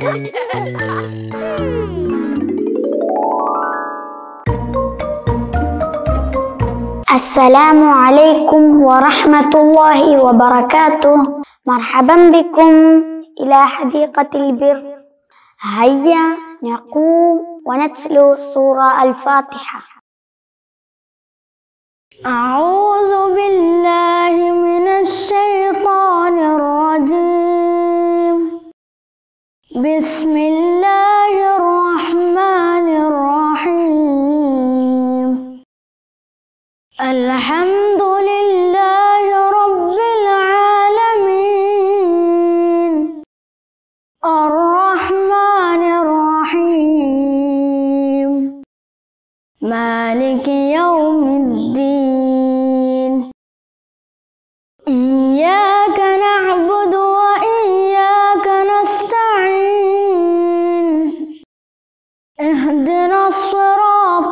السلام عليكم ورحمة الله وبركاته. مرحبا بكم إلى حديقة البر. هيا نقوم ونتلو سورة الفاتحة. أعوذ بالله من الشيطان الرجيم. بسم الله الرحمن الرحيم. الحمد لله رب العالمين الرحمن الرحيم مالك يوم الدين إياك نعبد وإياك نستعين اهدنا الصراط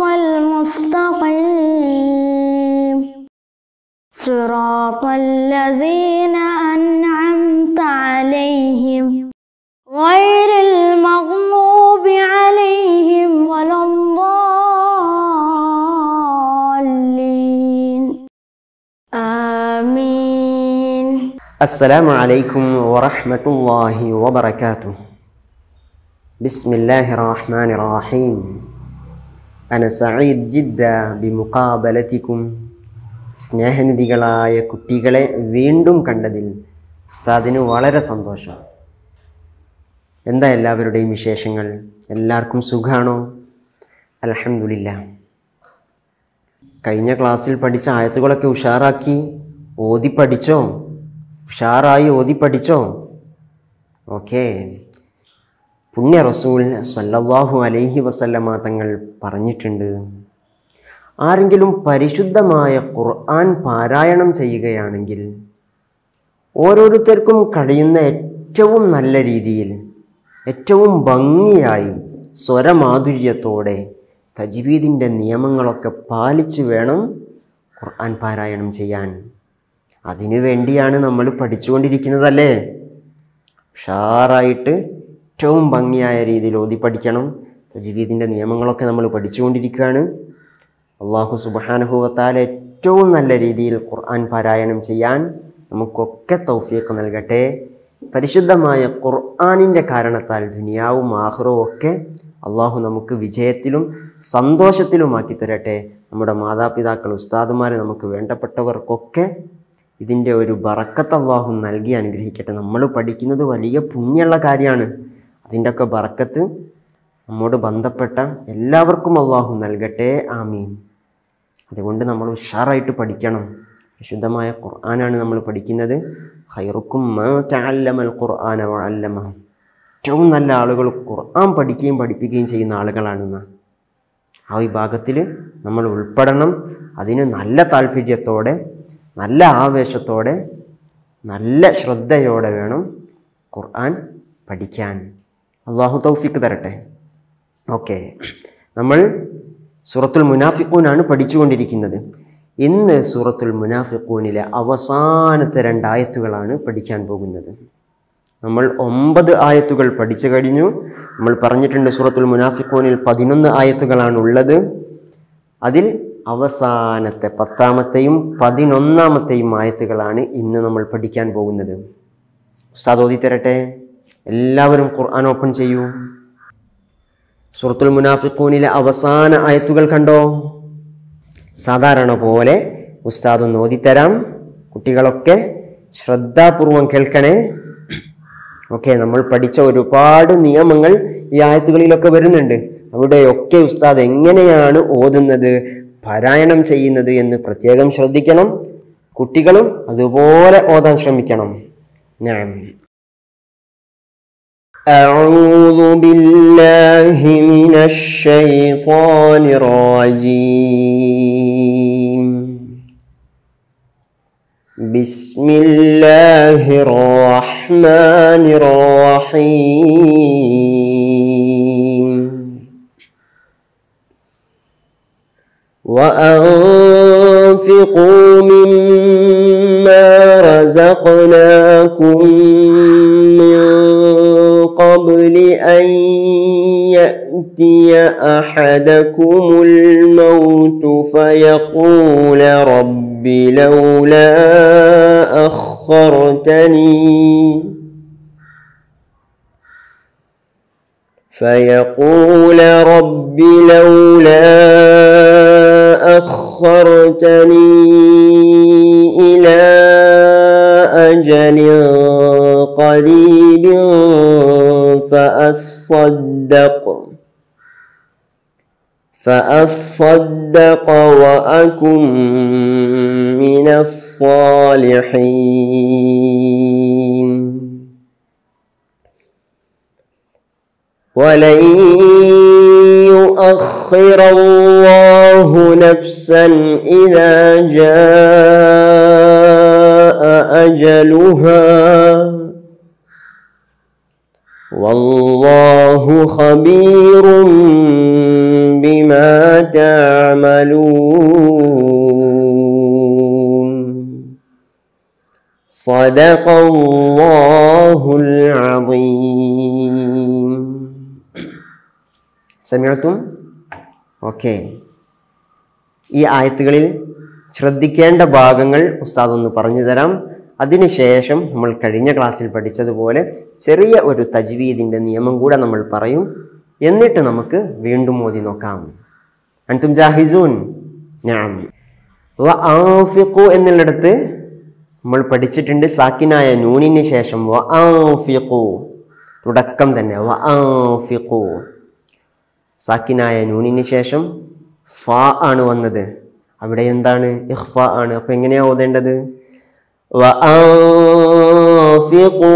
المستقيم صراط الذين أنعمت عليهم غير المغضوب عليهم ولا الضالين آمين. السلام عليكم ورحمة الله وبركاته. بسم الله الرحمن الرحيم. أنا سعيد جدا بمقابلتكم. സ്നേഹനിധികളായ കുട്ടികളെ വീണ്ടും കണ്ടതിൽ ഉസ്താദിന് വളരെ സന്തോഷം. എന്താ എല്ലാവരുടെയും വിശേഷങ്ങൾ? എല്ലാവർക്കും സുഖാണോ? അൽഹംദുലില്ലാഹ്. കഴിഞ്ഞ ക്ലാസ്സിൽ പഠിച്ച ആയത്തുകളൊക്കെ ഉഷാറാക്കി ഓതി പഠിച്ചോ? ഉഷാറായി ഓതി പഠിച്ചോ? ഓക്കെ. പുണ്യ റസൂൽ സ്വല്ലല്ലാഹു അലൈഹി വസല്ലമ തങ്ങൾ പറഞ്ഞിട്ടുണ്ട്, ആരെങ്കിലും പരിശുദ്ധമായ ഖുർആൻ പാരായണം ചെയ്യുകയാണെങ്കിൽ ഓരോരുത്തർക്കും കഴിയുന്ന ഏറ്റവും നല്ല രീതിയിൽ, ഏറ്റവും ഭംഗിയായി, സ്വരമാധുര്യത്തോടെ തജ്വീദിൻ്റെ നിയമങ്ങളൊക്കെ പാലിച്ച് വേണം ഖുർആൻ പാരായണം ചെയ്യാൻ. അതിനു വേണ്ടിയാണ് നമ്മൾ പഠിച്ചുകൊണ്ടിരിക്കുന്നതല്ലേ. ഉഷാറായിട്ട് ഏറ്റവും ഭംഗിയായ രീതിയിൽ ഓതി പഠിക്കണം. തജ്വീദിൻ്റെ നിയമങ്ങളൊക്കെ നമ്മൾ പഠിച്ചുകൊണ്ടിരിക്കുകയാണ്. അല്ലാഹു സുബ്ഹാനഹു വ തആല ഏറ്റവും നല്ല രീതിയിൽ ഖുർആൻ പാരായണം ചെയ്യാൻ നമുക്കൊക്കെ തൗഫീഖ് നൽകട്ടെ. പരിശുദ്ധമായ ഖുർആനിൻ്റെ കാരണത്താൽ ദുനിയാവും ആഖിറവും ഒക്കെ അല്ലാഹു നമുക്ക് വിജയത്തിലും സന്തോഷത്തിലുമാക്കി തരട്ടെ. നമ്മുടെ മാതാപിതാക്കൾ, ഉസ്താദുമാർ, നമുക്ക് വേണ്ടപ്പെട്ടവർക്കൊക്കെ ഇതിൻ്റെ ഒരു ബറക്കത്ത് അല്ലാഹു നൽകി അനുഗ്രഹിക്കട്ടെ. നമ്മൾ പഠിക്കുന്നത് വലിയ പുണ്യമുള്ള കാര്യമാണ്. അതിൻ്റെ ഒക്കെ ബറക്കത്ത് നമ്മോട് ബന്ധപ്പെട്ട എല്ലാവർക്കും അല്ലാഹു നൽകട്ടെ. ആമീൻ. അതുകൊണ്ട് നമ്മൾ ഉഷാറായിട്ട് പഠിക്കണം. വിശുദ്ധമായ ഖുർആനാണ് നമ്മൾ പഠിക്കുന്നത്. ഖൈറുക്കും മാ തഅല്ലമൽ ഖുർആന വഅല്ലമ. ഏറ്റവും നല്ല ആളുകൾ ഖുർആൻ പഠിക്കുകയും പഠിപ്പിക്കുകയും ചെയ്യുന്ന ആളുകളാണെന്ന്. ആ വിഭാഗത്തിൽ നമ്മൾ ഉൾപ്പെടണം. അതിന് നല്ല താല്പര്യത്തോടെ, നല്ല ആവേശത്തോടെ, നല്ല ശ്രദ്ധയോടെ വേണം ഖുർആൻ പഠിക്കാൻ. അല്ലാഹു തൗഫീഖ് തരട്ടെ. ഓക്കെ, നമ്മൾ സൂറത്തുൽ മുനാഫിഖൂനാണ് പഠിച്ചുകൊണ്ടിരിക്കുന്നത്. ഇന്ന് സൂറത്തുൽ മുനാഫിഖൂനിലെ അവസാനത്തെ 2 ആയത്തുകളാണ് പഠിക്കാൻ പോകുന്നത്. നമ്മൾ 9 ആയത്തുകൾ പഠിച്ചു കഴിഞ്ഞു. നമ്മൾ പറഞ്ഞിട്ടുണ്ട് സൂറത്തുൽ മുനാഫിഖൂനിൽ 11 ആയത്തുകളാണ് ഉള്ളത്. അതിൽ അവസാനത്തെ 10-ാമത്തെയും 11-ാമത്തെയും ആയത്തുകളാണ് ഇന്ന് നമ്മൾ പഠിക്കാൻ പോകുന്നത്. ഉസ്താദ് ഓതി തരട്ടെ. എല്ലാവരും ഖുർആൻ ഓപ്പൺ ചെയ്യൂ. സൂറത്തുൽ മുനാഫിഖൂനിലെ അവസാന ആയത്തുകൾ കണ്ടോ? സാധാരണ പോലെ ഉസ്താദ് ഒന്ന് ഓതിത്തരാം. കുട്ടികളൊക്കെ ശ്രദ്ധാപൂർവം കേൾക്കണേ. ഓക്കെ, നമ്മൾ പഠിച്ച ഒരുപാട് നിയമങ്ങൾ ഈ ആയത്തുകളിലൊക്കെ വരുന്നുണ്ട്. അവിടെയൊക്കെ ഉസ്താദ് എങ്ങനെയാണ് ഓതുന്നത്, പാരായണം ചെയ്യുന്നത് എന്ന് പ്രത്യേകം ശ്രദ്ധിക്കണം. കുട്ടികളും അതുപോലെ ഓതാൻ ശ്രമിക്കണം. ഞാൻ أعوذ بالله من الشيطان الرجيم. بسم الله الرحمن الرحيم. وأنفقوا مما رزقناكم من قبل يأتي أحدكم الموت فيقول رب لولا أخرتني إلى أجل قريب فأصدق وأكن من الصالحين ولن يؤخر الله نفسا إذا جاء أجلها والله خبير بما تعملون صدق الله العظيم. സമയത്തും ഓക്കെ. ഈ ആയത്തുകളിൽ ശ്രദ്ധിക്കേണ്ട ഭാഗങ്ങൾ ഉസ്താദ് ഒന്ന് പറഞ്ഞു തരാം. അതിനുശേഷം നമ്മൾ കഴിഞ്ഞ ക്ലാസ്സിൽ പഠിച്ചതുപോലെ ചെറിയ ഒരു തജ്വീദിൻ്റെ നിയമം കൂടെ നമ്മൾ പറയും. എന്നിട്ട് നമുക്ക് വീണ്ടും ഓതി നോക്കാം. അൻതും ജാഹിസൂൻ? നഅം. വഅൻഫിഖു എന്നുള്ളിടത്ത് നമ്മൾ പഠിച്ചിട്ടുണ്ട് സാക്കിനായ നൂനിന് ശേഷം വഅൻഫിഖു, തുടക്കം തന്നെ വഅൻഫിഖു. സാക്കിനായ നൂനിന് ശേഷം ഫാ ആണ് വന്നത്, അവിടെ എന്താണ്? ഇഖ്ഫ ആണ്. അപ്പോൾ എങ്ങനെയാണ് ഓതേണ്ടത്? വഅൻഫിഖു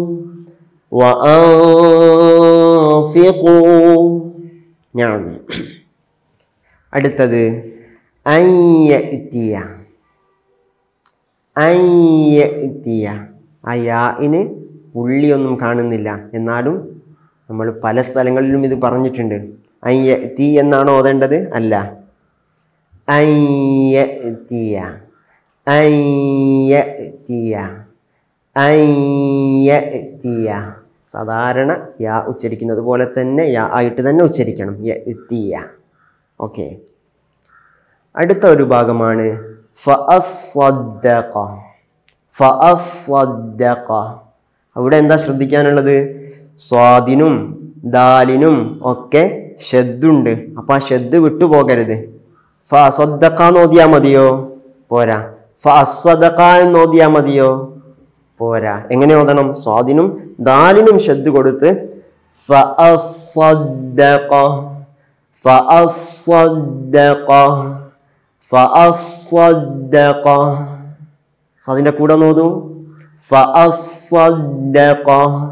വഅൻഫിഖു. ഞാൻ അടുത്തത് അയ്യഅ്തിയ. അയ്യഅ്തിയ, ആ യാഇന് പുള്ളിയൊന്നും കാണുന്നില്ല, എന്നാലും നമ്മൾ പല സ്ഥലങ്ങളിലും ഇത് പറഞ്ഞിട്ടുണ്ട്. അയ്യഅ്തി എന്നാണ് ഓതേണ്ടത്? അല്ല, അയ്യഅ്തിയ അയ്യഅ്തിയ അയ്യഅ്തിയ. സാധാരണ യാ ഉച്ചരിക്കുന്നത് പോലെ തന്നെ യാ ആയിട്ട് തന്നെ ഉച്ചരിക്കണം. യഅ്തിയ. ഓക്കെ. അടുത്ത ഒരു ഭാഗമാണ് ഫഅസ്വദ്ദഖ. ഫഅസ്വദ്ദഖ, അവിടെ എന്താ ശ്രദ്ധിക്കാനുള്ളത്? സ്വാദിനും ദാലിനും ഒക്കെ ഷദ്ദുണ്ട്. അപ്പോൾ ആ ഷദ്ദ് വിട്ടുപോകരുത്. ഫഅസ്വദ്ദഖ നോദിയാൽ മതിയോ? പോരാ. ഫഅസ്വദ്ദഖ നോദിയാൽ മതിയോ? പോരാ. എങ്ങനെ ഓതണം? സ്വാദിനും ദാലിനും ഷദ്ദ് കൊടുത്ത് ഫഅസ്വദ്ദഖ ഫഅസ്വദ്ദഖ ഫഅസ്വദ്ദഖ. അതിൻ്റെ കൂടെ നോദൂ. ഫഅസ്വദ്ദഖ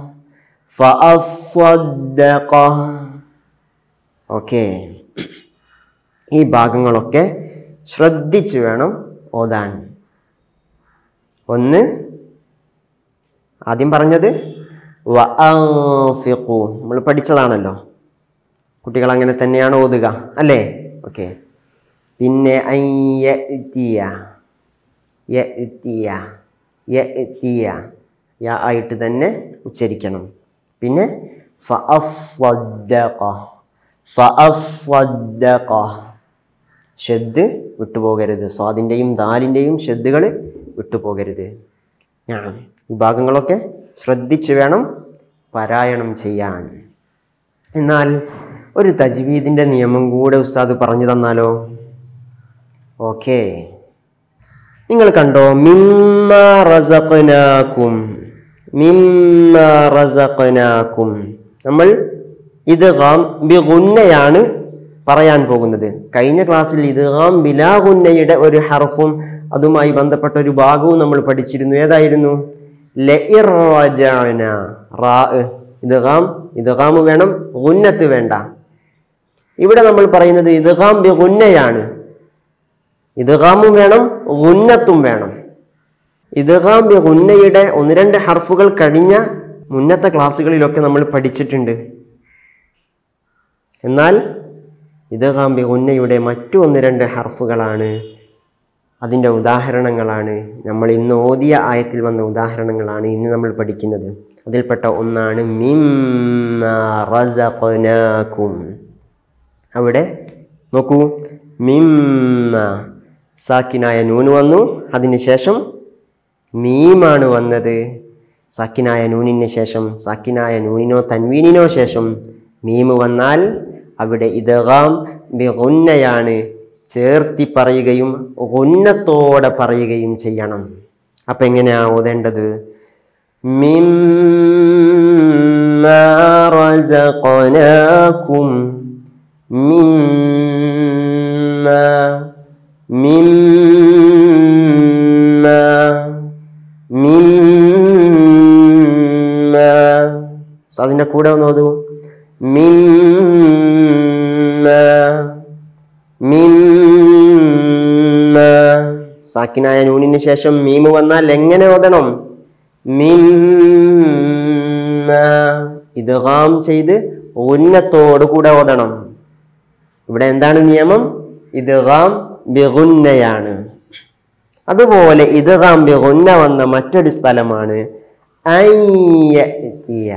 ഫഅസ്വദ്ദഖ. ഓക്കെ. ഈ ഭാഗങ്ങളൊക്കെ ശ്രദ്ധിച്ചു വേണം ഓതാൻ. ഒന്ന് ആദ്യം പറഞ്ഞത് വഅൻഫിഖു, നമ്മൾ പഠിച്ചതാണല്ലോ. കുട്ടികൾ അങ്ങനെ തന്നെയാണ് ഓതുക അല്ലേ? ഓക്കെ. പിന്നെ അയ്യഅ്തിയ, യഅ്തിയ യഅ്തിയ യാ ആയിട്ട് തന്നെ ഉച്ചരിക്കണം. പിന്നെ ഫഅസ്വദ്ദഖ ഫഅസ്വദ്ദഖ, ഷദ്ദ് വിട്ടുപോകരുത്. സ്വാദിൻ്റെയും ദാലിൻ്റെയും ഷദ്ദുകൾ വിട്ടുപോകരുത്. ഈ ഭാഗങ്ങളൊക്കെ ശ്രദ്ധിച്ച് വേണം പാരായണം ചെയ്യാൻ. എന്നാൽ ഒരു തജ്വീദിൻ്റെ നിയമം കൂടെ ഉസ്താദ് പറഞ്ഞു തന്നാലോ? ഓക്കെ. നിങ്ങൾ കണ്ടോ? മിമ്മാ റസഖ്നാകും, മിമ്മാ റസഖ്നാകും. നമ്മൾ ഇദ്ഗാം ബിഗുന്നയാണ് പറയാൻ പോകുന്നത്. കഴിഞ്ഞ ക്ലാസ്സിൽ ഇദ്ഗാം ബിലാ ഗുന്നയുടെ ഒരു ഹർഫും അതുമായി ബന്ധപ്പെട്ട ഒരു ഭാഗവും നമ്മൾ പഠിച്ചിരുന്നു. ഏതായിരുന്നു? ലഇർ റജഅന. റാ ഇദ്ഗാം വേണം, ഗുന്നത്ത് വേണ്ട. ഇവിടെ നമ്മൾ പറയുന്നത് ഇദ്ഗാം ബി ഗുന്നയാണ്. ഇദ്ഗാമും വേണം, ഗുന്നത്തും വേണം. ഇദ്ഗാം ബി ഗുന്നയുടെ 1-2 ഹർഫുകൾ കഴിഞ്ഞ മുന്നത്തെ ക്ലാസ്സുകളിലൊക്കെ നമ്മൾ പഠിച്ചിട്ടുണ്ട്. എന്നാൽ ഇദ്ഗാം ബി ഗുന്നയുടെ മറ്റു 1-2 ഹർഫുകളാണ്, അതിൻ്റെ ഉദാഹരണങ്ങളാണ്, നമ്മൾ ഇന്ന് ഓതിയ ആയത്തിൽ വന്ന ഉദാഹരണങ്ങളാണ് ഇന്ന് നമ്മൾ പഠിക്കുന്നത്. അതിൽപ്പെട്ട ഒന്നാണ് മിമ്മാ റസഖ്നാകും. അവിടെ നോക്കൂ, മിമ്മ സാക്കിനായ നൂന് വന്നു, അതിന് ശേഷം മീമാണ് വന്നത്. സാക്കിനായ നൂനിന് ശേഷം, സാക്കിനായ നൂനിനോ തൻവീനിനോ ശേഷം മീം വന്നാൽ അവിടെ ഇദ്ഗാം ബിഗുന്നയാണ്, ചേർത്തി പറയുകയും ഗുന്നത്തോടെ പറയുകയും ചെയ്യണം. അപ്പം എങ്ങനെയാ ഓതേണ്ടത്? മിമ്മാ റസഖനാകും, മിമ്മാ മിമ്മാ മിമ്മാ. അതിൻ്റെ കൂടെ ഒന്ന് ഓതൂ, മിമ്മാ മിമ്മാ. സാക്കിനായ നൂനിന് ശേഷം മീം വന്നാൽ എങ്ങനെ ഓതണം? മിമ്മാ. ഇദ്ഗാം ചെയ്ത് ഗുന്നത്തോടു കൂടെ ഓതണം. ഇവിടെ എന്താണ് നിയമം? ഇദ്ഗാം ബിഗുന്നയാണ്. അതുപോലെ ഇദ്ഗാം ബിഗുന്ന വന്ന മറ്റൊരു സ്ഥലമാണ് അയ്യഅ്തിയ.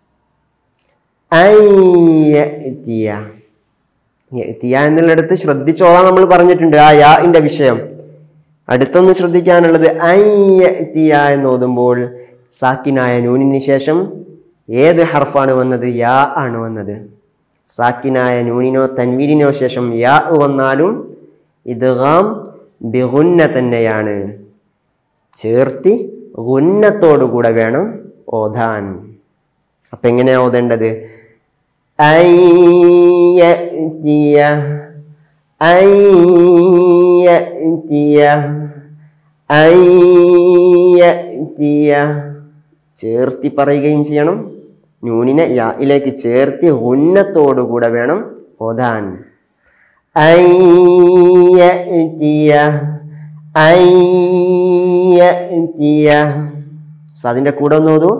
അയ്യഅ്തിയ യഅ്തിയ എന്നുള്ളിടത്ത് ശ്രദ്ധിച്ചോളാൻ നമ്മൾ പറഞ്ഞിട്ടുണ്ട്, ആ യാഇന്റെ വിഷയം. അടുത്തൊന്ന് ശ്രദ്ധിക്കാനുള്ളത് അയ്യഅ്തിയ എന്ന് ഓതുമ്പോൾ സാക്കിനായ നൂനിന് ശേഷം ഏത് ഹർഫാണ് വന്നത്? യാ ആണ് വന്നത്. സാക്കിനായ നൂനിനോ തൻവീനിനോ ശേഷം യാ വന്നാലും ഇദ്ഗാം ബിഗുന്ന തന്നെയാണ്, ചേർത്തി ഗുന്നത്തോടു കൂടെ വേണം ഓതാൻ. അപ്പം എങ്ങനെയാ ഓതേണ്ടത്? അയ്യഅ്തിയ അയ്യഅ്തിയ അയ്യഅ്തിയ. ചേർത്തി പറയുകയും ചെയ്യണം, നൂനിനെ യായിലേക്ക് ചേർത്തി ഗുന്നത്തോടു കൂടെ വേണം ഓതാൻ. അയ്യഅ്തിയ അയ്യഅ്തിയ. അതിൻ്റെ കൂടെ ഒന്ന് ഓതൂ,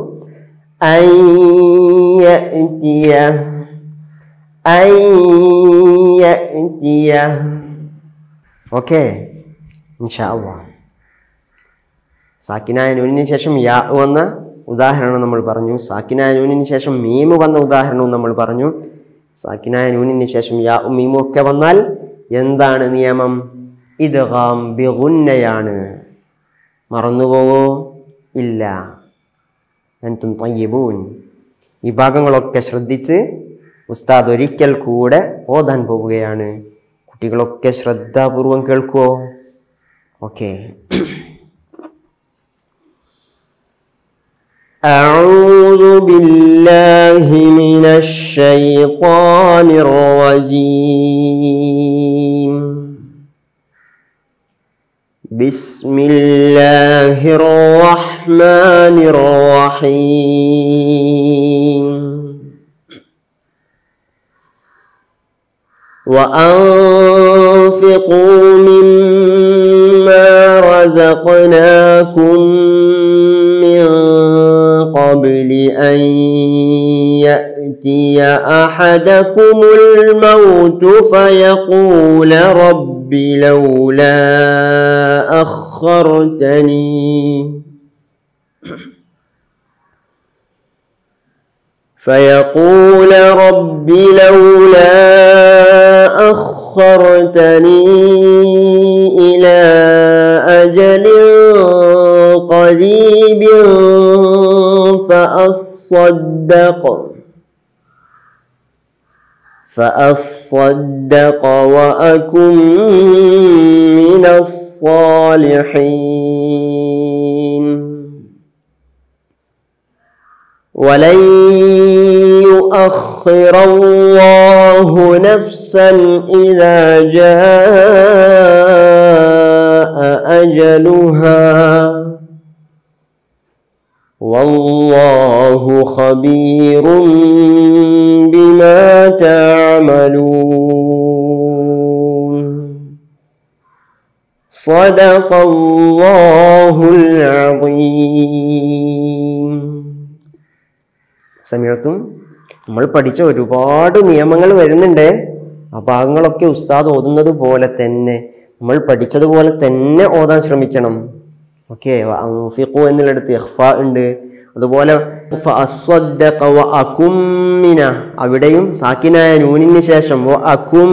അയ്യഅ്തിയ അയ്യഅ്തിയ. ഓക്കെ, ഇൻഷാ അല്ലാഹ്. സാക്കിനായ നൂനിന് ശേഷം യാ വന്ന ഉദാഹരണം നമ്മൾ പറഞ്ഞു. സാക്കിനായ നൂനിന് ശേഷം മീം വന്ന ഉദാഹരണവും നമ്മൾ പറഞ്ഞു. സാക്കിനായ നൂനിന് ശേഷം യാ മീമും ഒക്കെ വന്നാൽ എന്താണ് നിയമം? ഇദ്ഗാം ബിഗുന്നയാണ്. മറന്നുപോവോ? ഇല്ല. അൻതും തയ്യിബൂൻ. ഈ ഭാഗങ്ങളൊക്കെ ശ്രദ്ധിച്ച് ഉസ്താദ് ഒരിക്കൽ കൂടെ ഓതാൻ പോവുകയാണ്. കുട്ടികളൊക്കെ ശ്രദ്ധാപൂർവം കേൾക്കുവോ? ഓക്കെ. أعوذ بالله من الشيطان الرجيم. بسم الله الرحمن الرحيم. وأنفقوا مما رزقناكم من قبل أن يأتي أحدكم الموت فيقول رب لولا أخرتني إلى أجل قريب فأصدق وأكن من الصالحين. ولن يؤخر الله نفسا إذا جاء أجلها والله خبير بما تعملون. صدق الله العظيم. സമയത്തും നമ്മൾ പഠിച്ച ഒരുപാട് നിയമങ്ങൾ വരുന്നുണ്ട്. ആ ഭാഗങ്ങളൊക്കെ ഉസ്താദ് ഓതുന്നത് പോലെ തന്നെ നമ്മൾ പഠിച്ചതുപോലെ തന്നെ ഓതാൻ ശ്രമിക്കണം. ഓക്കെ. അൻഫിഖു എന്നുള്ളിടത്ത് ഇഖ്ഫാ ഉണ്ട്, അതുപോലെ ഫഅസ്സദ്ദഖ വഅകും മിന, അവിടെയും സാക്കിനായ നൂനിന് ശേഷം വഅകും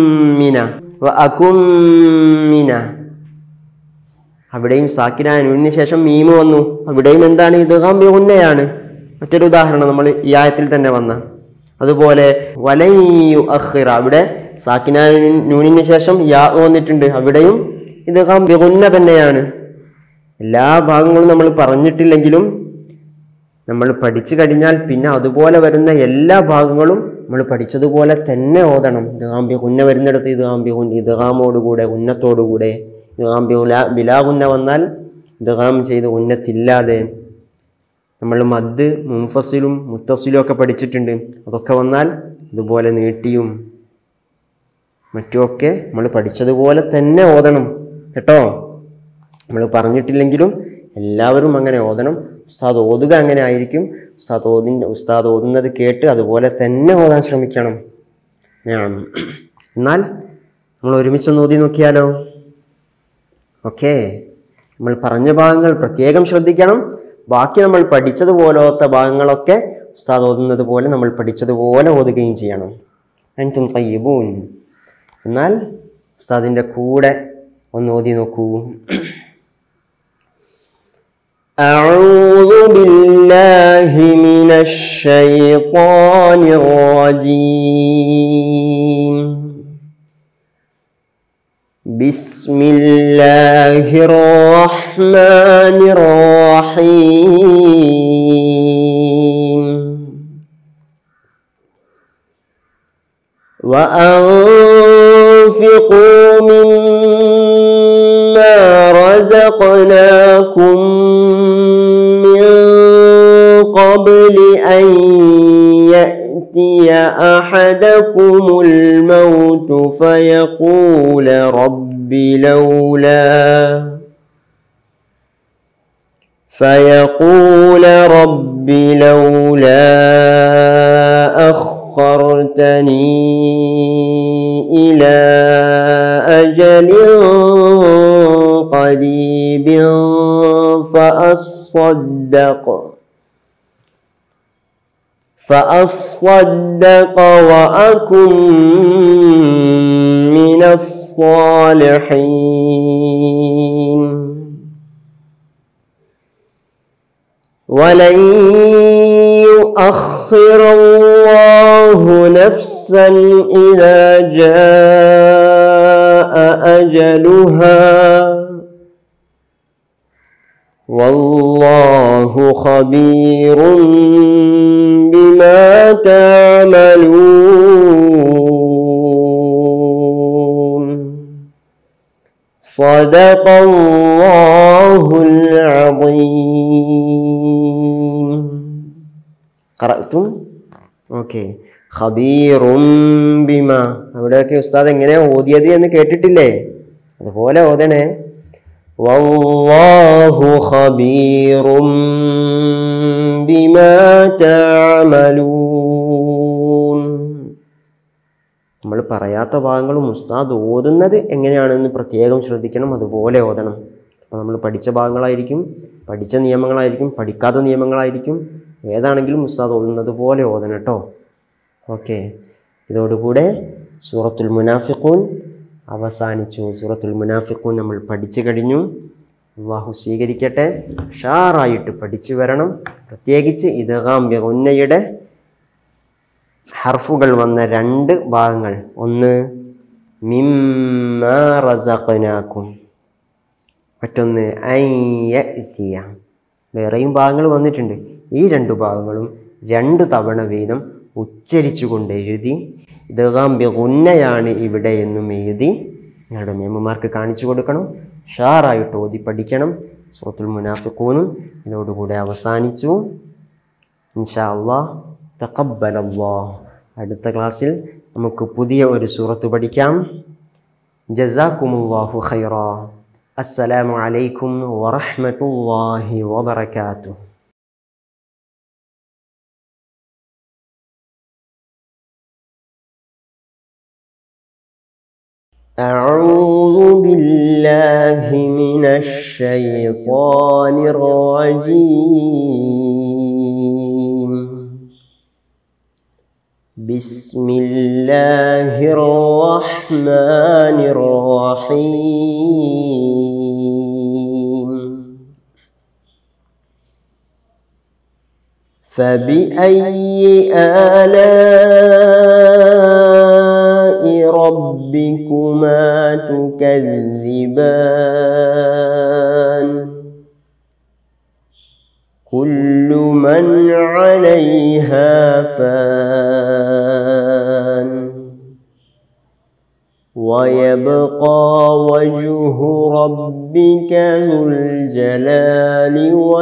മിന, അവിടെയും സാക്കിനായ നൂനിന് ശേഷം മീമ് വന്നു. അവിടെയും എന്താണ്? ഇദ്ഗാം ബിഗുന്നയാണ്. മറ്റൊരു ഉദാഹരണം നമ്മൾ ഈ ആയത്തിൽ തന്നെ വന്ന. അതുപോലെ വലൻ യുഅഖിറ, അവിടെ സാക്കിനായ നൂനിന് ശേഷം യാ വന്നിട്ടുണ്ട്. അവിടെയും ഇദ്ഗാം ബിഗുന്ന തന്നെയാണ്. എല്ലാ ഭാഗങ്ങളും നമ്മൾ പറഞ്ഞിട്ടില്ലെങ്കിലും നമ്മൾ പഠിച്ചു കഴിഞ്ഞാൽ പിന്നെ അതുപോലെ വരുന്ന എല്ലാ ഭാഗങ്ങളും നമ്മൾ പഠിച്ചതുപോലെ തന്നെ ഓതണം. ഇദ്ഗാം ബിഗുന്ന വരുന്നിടത്ത് ഇദ്ഗാമോടുകൂടെ ഉന്നത്തോടുകൂടെ, ഇദ്ഗാം ബിലാ ഗുന്ന വന്നാൽ ഇദ്ഗാം ചെയ്ത് ഉന്നത്തില്ലാതെ. നമ്മൾ മദ് മുൻഫസിലും മുത്തസിലും ഒക്കെ പഠിച്ചിട്ടുണ്ട്. അതൊക്കെ വന്നാൽ ഇതുപോലെ നീട്ടിയും മറ്റുമൊക്കെ നമ്മൾ പഠിച്ചതുപോലെ തന്നെ ഓതണം കേട്ടോ. നമ്മൾ പറഞ്ഞിട്ടില്ലെങ്കിലും എല്ലാവരും അങ്ങനെ ഓതണം. ഉസ്താദ് ഓതുക അങ്ങനെ ആയിരിക്കും. ഉസ്താദ് ഓതുന്നത് കേട്ട് അതുപോലെ തന്നെ ഓതാൻ ശ്രമിക്കണം. എന്നാൽ നമ്മൾ ഒരുമിച്ചൊന്ന് ഓതി നോക്കിയാലോ? ഓക്കെ, നമ്മൾ പറഞ്ഞ ഭാഗങ്ങൾ പ്രത്യേകം ശ്രദ്ധിക്കണം. ബാക്കി നമ്മൾ പഠിച്ചതുപോലത്തെ ഭാഗങ്ങളൊക്കെ ഉസ്താദ് ഓതുന്നത് പോലെ നമ്മൾ പഠിച്ചതുപോലെ ഓതുകയും ചെയ്യണം. അൻതും തയ്യിബൂൻ. എന്നാൽ ഉസ്താദിൻ്റെ കൂടെ ഒന്ന് ഓതി നോക്കൂ. أعوذ بالله من الشيطان الرجيم. بسم الله الرحمن الرحيم. وأنفقوا مما رزقناكم قبل أن يأتي أحدكم الموت فيقول رب لولا أخرتني إلى أجل قريب فأصدق وأكن من الصالحين. ولن يؤخر الله نفسا إذا جاء أجلها والله خبير بما تعملون. صدق الله العظيم. قرأتم؟ ഓക്കെ. ഖബീറും ബിമ, അവിടെയൊക്കെ ഉസ്താദ് എങ്ങനെയാ ഓതിയത് എന്ന് കേട്ടിട്ടില്ലേ? അതുപോലെ ഓതണേ. വല്ലാഹു ഖബീറും ബിമാ തഅമലൂൻ. നമ്മൾ പറയാത്ത ഭാഗങ്ങളും ഉസ്താദ് ഓതുന്നത് എങ്ങനെയാണെന്ന് പ്രത്യേകം ശ്രദ്ധിക്കണം. അതുപോലെ ഓതണം. അപ്പോൾ നമ്മൾ പഠിച്ച ഭാഗങ്ങളായിരിക്കും, പഠിച്ച നിയമങ്ങളായിരിക്കും, പഠിക്കാത്ത നിയമങ്ങളായിരിക്കും. ഏതാണെങ്കിലും ഉസ്താദ് ഓതുന്നത് പോലെ ഓതണം കേട്ടോ. ഓക്കെ, ഇതോടുകൂടെ സൂറത്തുൽ മുനാഫിഖൂൻ അവസാനിച്ചു. സൂറത്തുൽ മുനാഫിഖൂൻ നമ്മൾ പഠിച്ചു കഴിഞ്ഞു. അല്ലാഹു സ്വീകരിക്കട്ടെ. ഉഷാറായിട്ട് പഠിച്ചു വരണം. പ്രത്യേകിച്ച് ഇദ്ഗാം ബിഗുന്നയുടെ ഹർഫുകൾ വന്ന 2 ഭാഗങ്ങൾ, ഒന്ന് മിമ്മാ റസഖനാകും, മറ്റൊന്ന് അൻ യഅതിയ. വേറെയും ഭാഗങ്ങൾ വന്നിട്ടുണ്ട്. ഈ 2 ഭാഗങ്ങളും 2 തവണ വീതം ഉച്ചരിച്ചുകൊണ്ട് എഴുതി ഇദ്ഗാം ബിഗുന്നയാണ് ഇവിടെ എന്നും എഴുതി നിങ്ങളുടെ മേമ്മമാർക്ക് കാണിച്ചു കൊടുക്കണം. ഉഷാറായിട്ട് ഓതി പഠിക്കണം. സൂറത്തുൽ മുനാഫിഖൂനും ഇതോടുകൂടെ അവസാനിച്ചു. ഇൻഷാ അല്ലാഹ് തഖബ്ബലല്ലാഹ്. അടുത്ത ക്ലാസ്സിൽ നമുക്ക് പുതിയ ഒരു സൂറത്ത് പഠിക്കാം. ജസാക്കുമുല്ലാഹു ഖൈറാ. അസ്സലാമു അലൈക്കും വറഹ്മത്തുള്ളാഹി വബറകാതുഹു. أعوذ بالله من الشيطان الرجيم. بسم الله الرحمن الرحيم. فبأي آلاء ربكما تكذبان؟ كل من عليها فان ويبقى وجه ربك ذو الجلال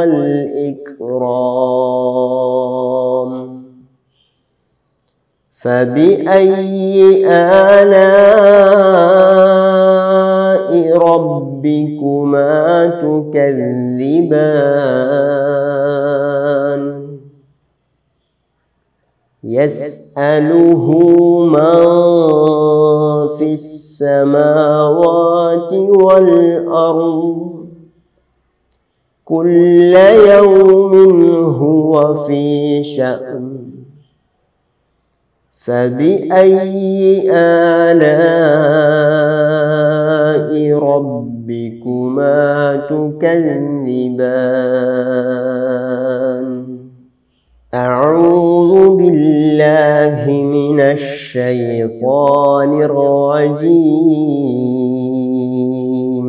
والإكرام. فبأي آلاء ربكما تكذبان؟ يسأله من في السماوات والأرض كل يوم هو في شأن. فبأي آلاء ربكما تكذبان؟ أعوذ بالله من الشيطان الرجيم.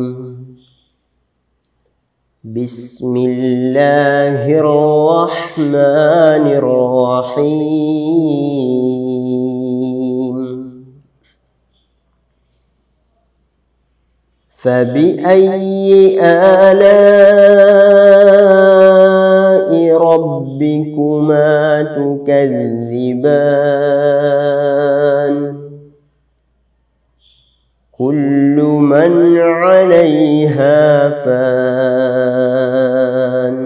بسم الله الرحمن الرحيم. فبأي آلاء ربكما تكذبان؟ كل من عليها فان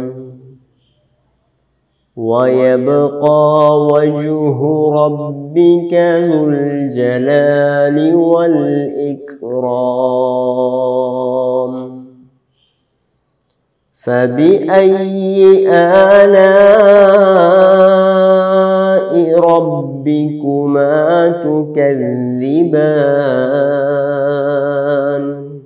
ويبقى وجه ربك ذو الجلال والإكرام. فبأي آلاء ربكما تكذبان؟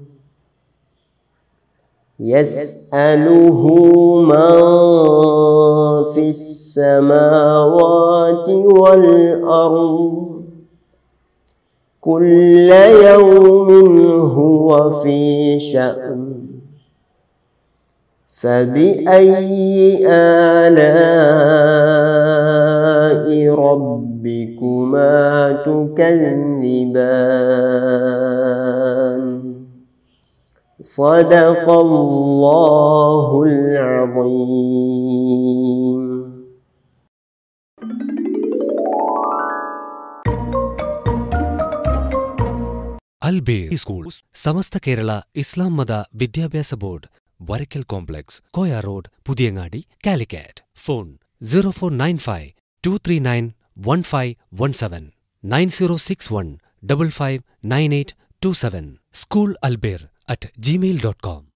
يسأله من في السماوات والأرض كل يوم هو في شأن. فبأي آلاء ربكما تكذبان؟ صدق الله العظيم. അൽബേർ സ്കൂൾ സമസ്ത കേരള ഇസ്ലാം മത വിദ്യാഭ്യാസ board Varakkal complex Koya road Puthiyangadi Calicut. Phone 0495239151 9061559827. School Albir@gmail.com.